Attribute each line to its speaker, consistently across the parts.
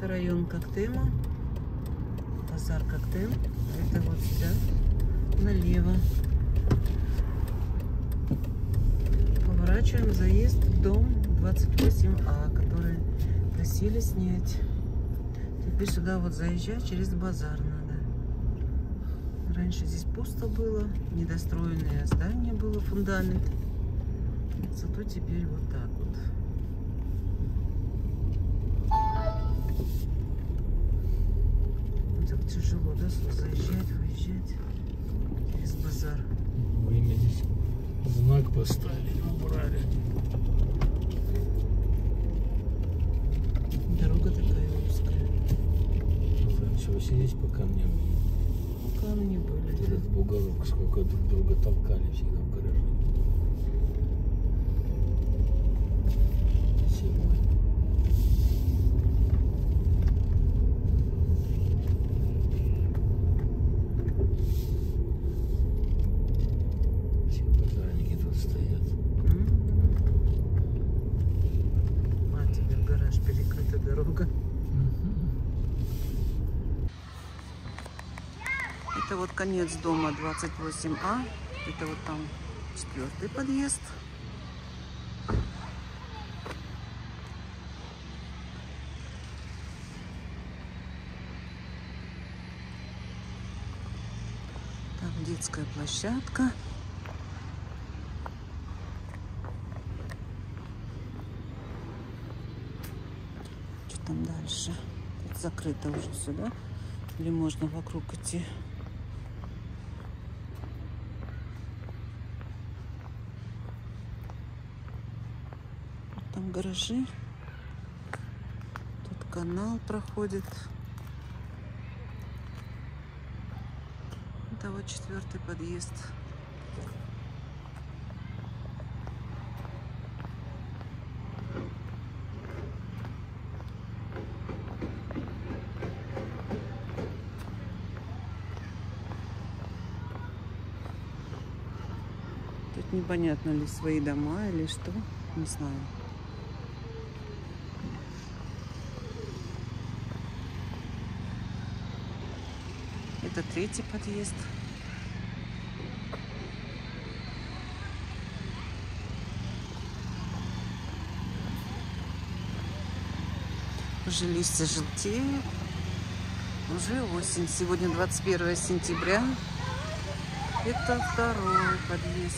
Speaker 1: Это район Коктейма, базар Коктейм. Это вот сюда, налево. Поворачиваем, заезд в дом 28А, который просили снять. Теперь сюда вот заезжать через базар надо. Раньше здесь пусто было, недостроенное здание было, фундамент. Зато теперь вот так вот. Так тяжело, да, заезжать, выезжать через базар.
Speaker 2: Вы здесь знак поставили, убрали.
Speaker 1: Дорога такая узкая.
Speaker 2: Раньше сидеть по камням.
Speaker 1: Камни были.
Speaker 2: Этот бугорок, сколько друг друга толкали всегда в гараже. Зимой. Все пожарники тут стоят.
Speaker 1: А теперь гараж, перекрыта дорога. Это вот конец дома 28А. Это вот там 4-й подъезд. Там детская площадка. Что там дальше? Тут закрыто уже сюда. Или можно вокруг идти? Там гаражи. Тут канал проходит. Это вот 4-й подъезд. Тут непонятно ли свои дома или что, не знаю. Это 3-й подъезд. Уже листья желтеют. Уже осень. Сегодня 21 сентября. Это 2-й подъезд.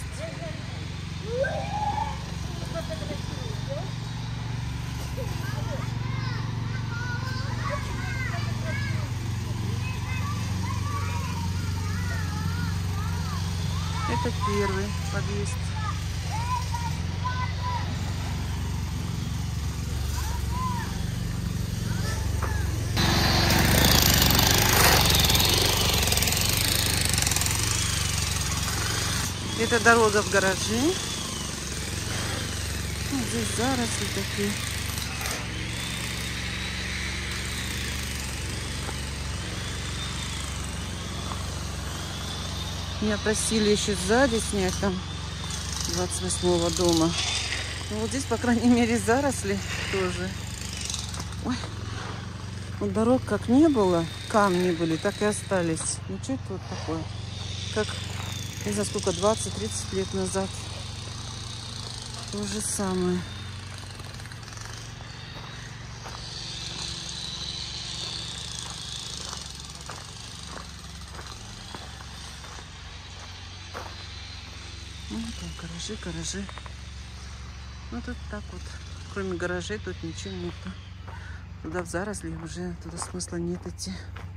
Speaker 1: Это 1-й подъезд. Это дорога в гаражи. Вот здесь заросли такие. Меня просили еще сзади снять там 28-го дома. Ну, вот здесь, по крайней мере, заросли тоже. Ой. Вот дорог как не было, камни были, так и остались. Ну что это вот такое? Как, не знаю, сколько, 20-30 лет назад. То же самое. Ну, там гаражи, гаражи. Ну, тут так вот. Кроме гаражей тут ничего нету. Туда в заросли уже, туда смысла нет идти.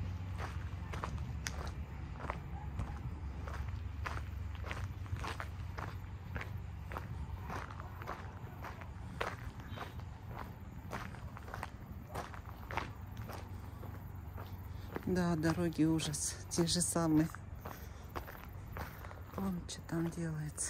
Speaker 1: Да, дороги ужас. Те же самые. Вон что там делается.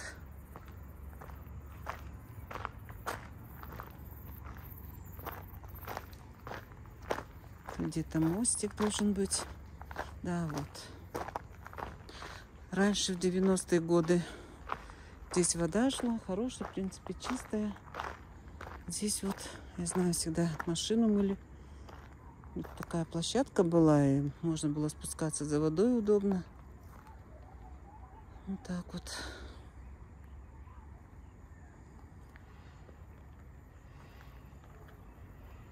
Speaker 1: Где-то мостик должен быть. Да, вот. Раньше, в 90-е годы, здесь вода шла. Хорошая, в принципе, чистая. Здесь вот, я знаю, всегда машину мыли. Вот такая площадка была, и можно было спускаться за водой удобно. Вот так вот.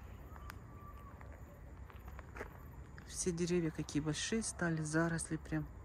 Speaker 1: Все деревья какие большие стали, заросли прям.